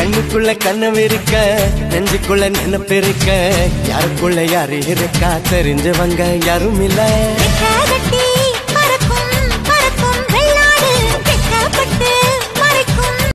கண்ணுக்குள்ள கனவு இருக்க, நெஞ்சுக்குள்ள நினைப்பு இருக்க, யாருக்குள்ள யாரு இருக்கா தெரிஞ்சவங்க யாரும் இல்ல.